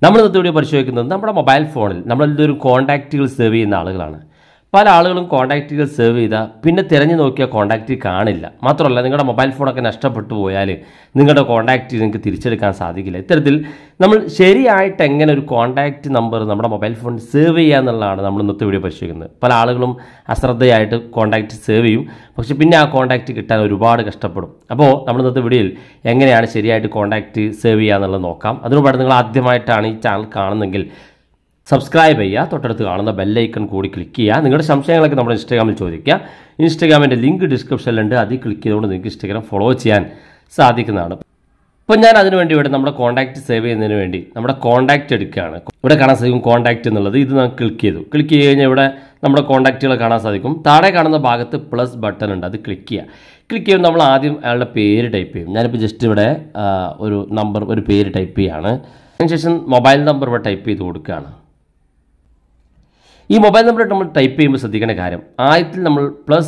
നമ്മൾ ഇന്നത്തെ വീഡിയോ പരിശോധിക്കുന്നത് നമ്മുടെ മൊബൈൽ ഫോണിൽ നമ്മളൊരു കോൺടാക്റ്റുകൾ സേവ് ചെയ്യുന്ന ആളുകളാണ്. പല ആളുകളും കോൺടാക്റ്റുകൾ സേവ് ചെയ്താൽ പിന്നെ തിരഞ്ഞു നോക്കിയാൽ കോൺടാക്റ്റ് കാണില്ല. മാത്രമല്ല, നിങ്ങളുടെ മൊബൈൽ ഫോണൊക്കെ നഷ്ടപ്പെട്ടു പോയാൽ നിങ്ങളുടെ കോൺടാക്റ്റ് നിങ്ങൾക്ക് തിരിച്ചെടുക്കാൻ സാധിക്കില്ല. ഇത്തരത്തിൽ നമ്മൾ ശരിയായിട്ട് എങ്ങനെ ഒരു കോൺടാക്റ്റ് നമ്പർ നമ്മുടെ മൊബൈൽ ഫോണിൽ സേവ് ചെയ്യുക എന്നുള്ളതാണ് നമ്മൾ ഇന്നത്തെ വീഡിയോ പരിശോധിക്കുന്നത്. പല ആളുകളും അശ്രദ്ധയായിട്ട് കോൺടാക്റ്റ് സേവ് ചെയ്യും, പക്ഷേ പിന്നെ ആ കോൺടാക്റ്റ് കിട്ടാൻ ഒരുപാട് കഷ്ടപ്പെടും. അപ്പോൾ നമ്മൾ ഇന്നത്തെ വീഡിയോയിൽ എങ്ങനെയാണ് ശരിയായിട്ട് കോൺടാക്റ്റ് സേവ് ചെയ്യുക എന്നുള്ളത് നോക്കാം. അതിനുപാട് നിങ്ങൾ ആദ്യമായിട്ടാണ് ഈ ചാനൽ കാണുന്നതെങ്കിൽ സബ്സ്ക്രൈബ് ചെയ്യുക, തൊട്ടടുത്ത് കാണുന്ന ബെല്ലൈക്കൺ കൂടി ക്ലിക്ക് ചെയ്യുക. നിങ്ങളുടെ സംശയങ്ങളൊക്കെ നമ്മുടെ ഇൻസ്റ്റാഗ്രാമിൽ ചോദിക്കുക. ഇൻസ്റ്റാഗ്രാമിൻ്റെ ലിങ്ക് ഡിസ്ക്രിപ്ഷനിലുണ്ട്, അതിൽ ക്ലിക്ക് ചെയ്തുകൊണ്ട് നിങ്ങൾക്ക് ഇൻസ്റ്റാഗ്രാം ഫോളോ ചെയ്യാൻ സാധിക്കുന്നതാണ്. അപ്പോൾ ഞാൻ അതിനുവേണ്ടി ഇവിടെ നമ്മുടെ കോൺടാക്റ്റ് സേവ് ചെയ്യുന്നതിന് വേണ്ടി നമ്മുടെ കോൺടാക്റ്റ് എടുക്കുകയാണ്. ഇവിടെ കാണാൻ സാധിക്കും കോൺടാക്റ്റ് എന്നുള്ളത്. ഇത് ഞാൻ ക്ലിക്ക് ചെയ്തു കഴിഞ്ഞാൽ ഇവിടെ നമ്മുടെ കോൺടാക്റ്റുകൾ കാണാൻ സാധിക്കും. താഴെ കാണുന്ന ഭാഗത്ത് പ്ലസ് ബട്ടൺ ഉണ്ട്, അത് ക്ലിക്ക് ചെയ്യുക. ക്ലിക്ക് ചെയ്യുമ്പോൾ നമ്മൾ ആദ്യം അയാളുടെ പേര് ടൈപ്പ് ചെയ്യും. ഞാനിപ്പോൾ ജസ്റ്റ് ഇവിടെ ഒരു പേര് ടൈപ്പ് ചെയ്യുകയാണ്. അതിനുശേഷം മൊബൈൽ നമ്പർ ഇവിടെ ടൈപ്പ് ചെയ്ത് കൊടുക്കുകയാണ്. ഈ മൊബൈൽ നമ്പർ നമ്മൾ ടൈപ്പ് ചെയ്യുമ്പോൾ ശ്രദ്ധിക്കേണ്ട കാര്യം, ആദ്യത്തിൽ നമ്മൾ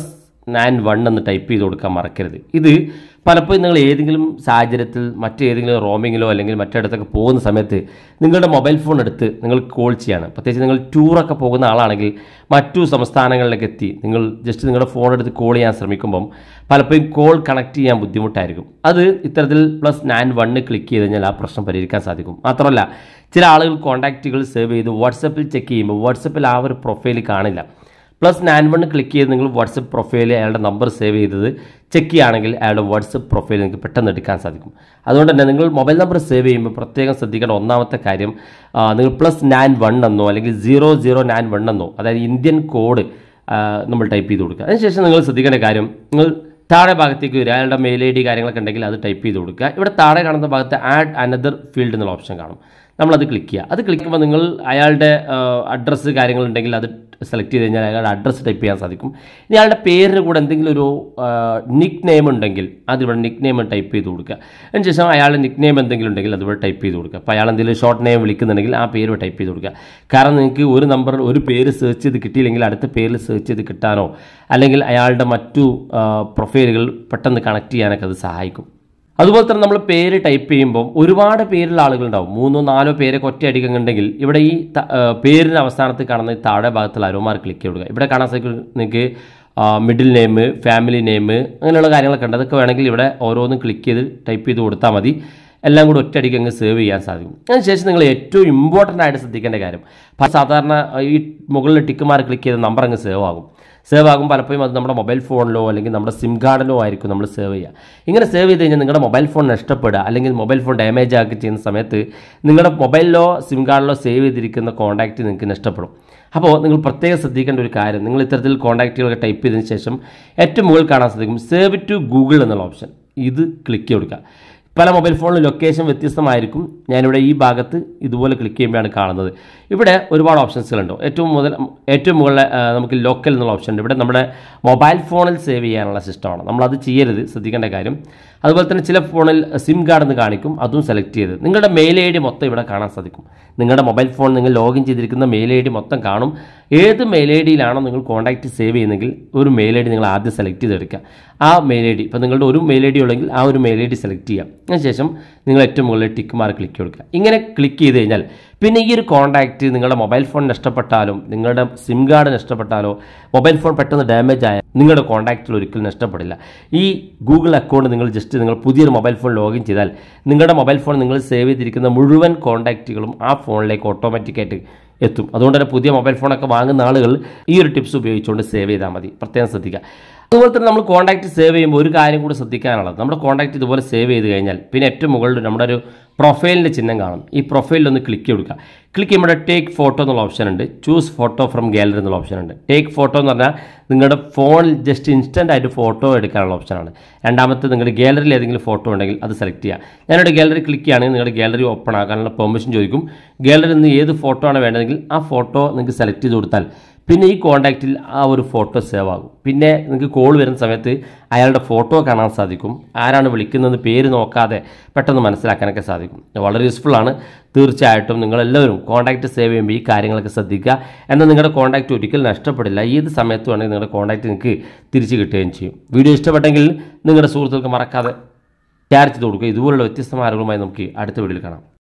+91 എന്ന് ടൈപ്പ് ചെയ്ത് കൊടുക്കാൻ മറക്കരുത്. ഇത് പലപ്പോഴും നിങ്ങൾ ഏതെങ്കിലും സാഹചര്യത്തിൽ മറ്റേതെങ്കിലും റോമിങ്ങിലോ അല്ലെങ്കിൽ മറ്റിടത്തൊക്കെ പോകുന്ന സമയത്ത് നിങ്ങളുടെ മൊബൈൽ ഫോൺ എടുത്ത് നിങ്ങൾ കോൾ ചെയ്യാണ്. പ്രത്യേകിച്ച് നിങ്ങൾ ടൂറൊക്കെ പോകുന്ന ആളാണെങ്കിൽ മറ്റു സംസ്ഥാനങ്ങളിലേക്ക് എത്തി നിങ്ങൾ ജസ്റ്റ് നിങ്ങളുടെ ഫോൺ എടുത്ത് കോൾ ചെയ്യാൻ ശ്രമിക്കുമ്പം പലപ്പോഴും കോൾ കണക്ട് ചെയ്യാൻ ബുദ്ധിമുട്ടായിരിക്കും. അത് ഇത്തരത്തിൽ +91 ക്ലിക്ക് ചെയ്ത് കഴിഞ്ഞാൽ ആ പ്രശ്നം പരിഹരിക്കാൻ സാധിക്കും. മാത്രമല്ല, ചില ആളുകൾ കോൺടാക്റ്റുകൾ സേവ് ചെയ്ത് വാട്സപ്പിൽ ചെക്ക് ചെയ്യുമ്പോൾ വാട്സപ്പിൽ ആ ഒരു പ്രൊഫൈൽ കാണില്ല. +91 ക്ലിക്ക് ചെയ്ത് നിങ്ങൾ വാട്സപ്പ് പ്രൊഫൈൽ അയാളുടെ നമ്പർ സേവ് ചെയ്തത് ചെക്ക് ചെയ്യുകയാണെങ്കിൽ അയാളുടെ വാട്സപ്പ് പ്രൊഫൈൽ നിങ്ങൾക്ക് പെട്ടെന്ന് എടുക്കാൻ സാധിക്കും. അതുകൊണ്ട് തന്നെ നിങ്ങൾ മൊബൈൽ നമ്പർ സേവ് ചെയ്യുമ്പോൾ പ്രത്യേകം ശ്രദ്ധിക്കേണ്ട ഒന്നാമത്തെ കാര്യം, നിങ്ങൾ +91 എന്നോ അല്ലെങ്കിൽ 0091 എന്നോ, അതായത് ഇന്ത്യൻ കോഡ് നമ്മൾ ടൈപ്പ് ചെയ്ത് കൊടുക്കുക. അതിനുശേഷം നിങ്ങൾ ശ്രദ്ധിക്കേണ്ട കാര്യം, നിങ്ങൾ താഴെ ഭാഗത്തേക്ക് വരിക, അയാളുടെ മെയിൽ ID കാര്യങ്ങളൊക്കെ ഉണ്ടെങ്കിൽ അത് ടൈപ്പ് ചെയ്ത് കൊടുക്കുക. ഇവിടെ താഴെ കാണുന്ന ഭാഗത്ത് ആഡ് അനദർ ഫീൽഡ് എന്നുള്ള ഓപ്ഷൻ കാണും, നമ്മളത് ക്ലിക്ക് ചെയ്യുക. അത് ക്ലിക്ക് ചെയ്യുമ്പോൾ നിങ്ങൾ അയാളുടെ അഡ്രസ്സ് കാര്യങ്ങളുണ്ടെങ്കിൽ അത് സെലക്ട് ചെയ്ത് കഴിഞ്ഞാൽ അയാളുടെ അഡ്രസ്സ് ടൈപ്പ് ചെയ്യാൻ സാധിക്കും. ഇനി അയാളുടെ പേരിന് കൂടെ എന്തെങ്കിലും ഒരു നിക്ക് നെയിം ഉണ്ടെങ്കിൽ അതിവിടെ നിക്ക് നെയിം ടൈപ്പ് ചെയ്ത് കൊടുക്കുക. അതിനുശേഷം അയാളുടെ നിക്ക് നെയിം എന്തെങ്കിലും ഉണ്ടെങ്കിൽ അതിവിടെ ടൈപ്പ് ചെയ്ത് കൊടുക്കുക. അപ്പോൾ അയാൾ എന്തെങ്കിലും ഷോർട്ട് നെയിം വിളിക്കുന്നുണ്ടെങ്കിൽ ആ പേര് ടൈപ്പ് ചെയ്ത് കൊടുക്കുക. കാരണം നിങ്ങൾക്ക് ഒരു നമ്പറിൽ ഒരു പേര് സെർച്ച് ചെയ്ത് കിട്ടിയില്ലെങ്കിൽ അടുത്ത പേരിൽ സെർച്ച് ചെയ്ത് കിട്ടാനോ അല്ലെങ്കിൽ അയാളുടെ മറ്റു പ്രൊഫൈലുകൾ പെട്ടെന്ന് കണക്ട് ചെയ്യാനൊക്കെ അത് സഹായിക്കും. അതുപോലെ തന്നെ നമ്മൾ പേര് ടൈപ്പ് ചെയ്യുമ്പോൾ ഒരുപാട് പേരുള്ള ആളുകളുണ്ടാവും. 3-4 പേരൊക്കെ ഒറ്റയടിക്കുന്നുണ്ടെങ്കിൽ ഇവിടെ ഈ പേരിൻ്റെ അവസാനത്തിൽ കാണുന്ന ഈ താഴെ ഭാഗത്തുള്ള അരോമാർ ക്ലിക്ക് ചെയ്യുക. ഇവിടെ കാണാൻ സാധിക്കും നിങ്ങൾക്ക് മിഡിൽ നെയിം, ഫാമിലി നെയിം, അങ്ങനെയുള്ള കാര്യങ്ങളൊക്കെ ഉണ്ട്. അതൊക്കെ വേണമെങ്കിൽ ഇവിടെ ഓരോന്നും ക്ലിക്ക് ചെയ്ത് ടൈപ്പ് ചെയ്ത് കൊടുത്താൽ മതി. എല്ലാം കൂടി ഒറ്റയടിക്ക് അങ്ങ് സേവ് ചെയ്യാൻ സാധിക്കും. അതിനുശേഷം നിങ്ങൾ ഏറ്റവും ഇമ്പോർട്ടൻ്റ് ആയിട്ട് ശ്രദ്ധിക്കേണ്ട കാര്യം, സാധാരണ ഈ മുകളിൽ ടിക്കുമാർ ക്ലിക്ക് ചെയ്ത നമ്പർ അങ്ങ് സേവ് ആകും. പലപ്പോഴും അത് നമ്മുടെ മൊബൈൽ ഫോണിലോ അല്ലെങ്കിൽ നമ്മുടെ സിം കാർഡിലോ ആയിരിക്കും നമ്മൾ സേവ് ചെയ്യുക. ഇങ്ങനെ സേവ് ചെയ്ത് കഴിഞ്ഞാൽ നിങ്ങളുടെ മൊബൈൽ ഫോൺ നഷ്ടപ്പെടുക അല്ലെങ്കിൽ മൊബൈൽ ഫോൺ ഡാമേജ് ആക്കി ചെയ്യുന്ന സമയത്ത് നിങ്ങളുടെ മൊബൈലിലോ സിം കാർഡിലോ സേവ് ചെയ്തിരിക്കുന്ന കോൺടാക്റ്റ് നിങ്ങൾക്ക് നഷ്ടപ്പെടും. അപ്പോൾ നിങ്ങൾ പ്രത്യേകം ശ്രദ്ധിക്കേണ്ട ഒരു കാര്യം, നിങ്ങൾ ഇത്തരത്തിൽ കോൺടാക്റ്റുകളൊക്കെ ടൈപ്പ് ചെയ്തതിന് ശേഷം ഏറ്റവും മുകളിൽ കാണാൻ സാധിക്കും സേവ് ടു ഗൂഗിൾ എന്നുള്ള ഓപ്ഷൻ, ഇത് ക്ലിക്ക് കൊടുക്കുക. പല മൊബൈൽ ഫോണിലും ലൊക്കേഷൻ വ്യത്യസ്തമായിരിക്കും. ഞാനിവിടെ ഈ ഭാഗത്ത് ഇതുപോലെ ക്ലിക്ക് ചെയ്യുമ്പോഴാണ് കാണുന്നത്. ഇവിടെ ഒരുപാട് ഓപ്ഷൻസുകളുണ്ട്. ഏറ്റവും മുകളിൽ നമുക്ക് ലോക്കൽ എന്നുള്ള ഓപ്ഷൻ ഉണ്ട്. ഇവിടെ നമ്മുടെ മൊബൈൽ ഫോണിൽ സേവ് ചെയ്യാനുള്ള സിസ്റ്റമാണ്. നമ്മളത് ചെയ്യരുത്, ശ്രദ്ധിക്കേണ്ട കാര്യം. അതുപോലെ തന്നെ ചില ഫോണിൽ സിം കാർഡ് എന്ന് കാണിക്കും, അതും സെലക്ട് ചെയ്ത് നിങ്ങളുടെ മെയിൽ ID മൊത്തം ഇവിടെ കാണാൻ സാധിക്കും. നിങ്ങളുടെ മൊബൈൽ ഫോൺ നിങ്ങൾ ലോഗിൻ ചെയ്തിരിക്കുന്ന മെയിൽ ID മൊത്തം കാണും. ഏത് മെയിൽ IDയിലാണോ നിങ്ങൾ കോൺടാക്റ്റ് സേവ് ചെയ്യുന്നെങ്കിൽ ഒരു മെയിൽ ID നിങ്ങൾ ആദ്യം സെലക്ട് ചെയ്തെടുക്കുക. ആ മെയിൽ ID, ഇപ്പോൾ നിങ്ങളുടെ ഒരു മെയിൽ ID ഉള്ളെങ്കിൽ ആ ഒരു മെയിൽ ID സെലക്ട് ചെയ്യാം. അതിനുശേഷം നിങ്ങൾ ഏറ്റവും മുകളിൽ ടിക്ക് മാർക്ക് ക്ലിക്ക് കൊടുക്കുക. ഇങ്ങനെ ക്ലിക്ക് ചെയ്ത് കഴിഞ്ഞാൽ പിന്നെ ഈ ഒരു കോൺടാക്റ്റ് നിങ്ങളുടെ മൊബൈൽ ഫോൺ നഷ്ടപ്പെട്ടാലും നിങ്ങളുടെ സിം കാർഡ് നഷ്ടപ്പെട്ടാലോ മൊബൈൽ ഫോൺ പെട്ടെന്ന് ഡാമേജ് ആയാൽ നിങ്ങളുടെ കോൺടാക്റ്റിൽ ഒരിക്കലും നഷ്ടപ്പെടില്ല. ഈ ഗൂഗിൾ അക്കൗണ്ട് നിങ്ങൾ നിങ്ങൾ പുതിയൊരു മൊബൈൽ ഫോൺ ലോഗിൻ ചെയ്താൽ നിങ്ങളുടെ മൊബൈൽ ഫോൺ നിങ്ങൾ സേവ് ചെയ്തിരിക്കുന്ന മുഴുവൻ കോൺടാക്റ്റുകളും ആ ഫോണിലേക്ക് ഓട്ടോമാറ്റിക്കായിട്ട് എത്തും. അതുകൊണ്ട് തന്നെ പുതിയ മൊബൈൽ ഫോണൊക്കെ വാങ്ങുന്ന ആളുകൾ ഈ ഒരു ടിപ്സ് ഉപയോഗിച്ചുകൊണ്ട് സേവ് ചെയ്താൽ മതി. പ്രത്യേകം ശ്രദ്ധിക്കുക. അതുപോലെ തന്നെ നമ്മൾ കോൺടാക്റ്റ് സേവ് ചെയ്യുമ്പോൾ ഒരു കാര്യം കൂടി ശ്രദ്ധിക്കാനുള്ളത്, നമ്മുടെ കോൺടാക്റ്റ് ഇതുപോലെ സേവ് ചെയ്ത് കഴിഞ്ഞാൽ പിന്നെ ഏറ്റവും മുകളിൽ നമ്മുടെ ഒരു പ്രൊഫൈലിൻ്റെ ചിഹ്നം കാണും. ഈ പ്രൊഫൈലിലൊന്ന് ക്ലിക്ക് കൊടുക്കുക. ക്ലിക്ക് ചെയ്യുമ്പോൾ ടേക്ക് ഫോട്ടോ എന്നുള്ള ഓപ്ഷൻ ഉണ്ട്, ചൂസ് ഫോട്ടോ ഫ്രം ഗാലറി എന്നുള്ള ഓപ്ഷൻ ഉണ്ട്. ടേക്ക് ഫോട്ടോ എന്ന് പറഞ്ഞാൽ നിങ്ങളുടെ ഫോണിൽ ജസ്റ്റ് ഇൻസ്റ്റൻ്റ് ആയിട്ട് ഫോട്ടോ എടുക്കാനുള്ള ഓപ്ഷനാണ്. രണ്ടാമത്തെ നിങ്ങളുടെ ഗാലറിയിൽ ഏതെങ്കിലും ഫോട്ടോ ഉണ്ടെങ്കിൽ അത് സെലക്ട് ചെയ്യുക. ഞാനിവിടെ ഗാലറി ക്ലിക്ക് ചെയ്യുകയാണെങ്കിൽ നിങ്ങളുടെ ഗാലറി ഓപ്പൺ ആക്കാനുള്ള പെർമിഷൻ ചോദിക്കും. ഗാലറിയിൽ നിന്ന് ഏത് ഫോട്ടോ ആണ് വേണ്ടതെങ്കിൽ ആ ഫോട്ടോ നിങ്ങൾക്ക് സെലക്ട് ചെയ്ത് കൊടുത്താൽ പിന്നെ ഈ കോൺടാക്റ്റിൽ ആ ഒരു ഫോട്ടോ സേവ് ആകും. പിന്നെ നിങ്ങൾക്ക് കോൾ വരുന്ന സമയത്ത് അയാളുടെ ഫോട്ടോ കാണാൻ സാധിക്കും. ആരാണ് വിളിക്കുന്നത് പേര് നോക്കാതെ പെട്ടെന്ന് മനസ്സിലാക്കാനൊക്കെ സാധിക്കും. വളരെ യൂസ്ഫുള്ളാണ്. തീർച്ചയായിട്ടും നിങ്ങളെല്ലാവരും കോൺടാക്റ്റ് സേവ് ചെയ്യുമ്പോൾ ഈ കാര്യങ്ങളൊക്കെ ശ്രദ്ധിക്കുക. എന്നാൽ നിങ്ങളുടെ കോൺടാക്റ്റ് ഒരിക്കലും നഷ്ടപ്പെടില്ല. ഏത് സമയത്ത് വേണമെങ്കിൽ നിങ്ങളുടെ കോൺടാക്റ്റ് നിങ്ങൾക്ക് തിരിച്ച് കിട്ടുകയും ചെയ്യും. വീഡിയോ ഇഷ്ടപ്പെട്ടെങ്കിൽ നിങ്ങളുടെ സുഹൃത്തുക്കൾക്ക് മറക്കാതെ ഷെയർ ചെയ്ത് കൊടുക്കുക. ഇതുപോലുള്ള വ്യത്യസ്തമായ അറിവുമായി നമുക്ക് അടുത്ത വീഡിയോയിൽ കാണാം.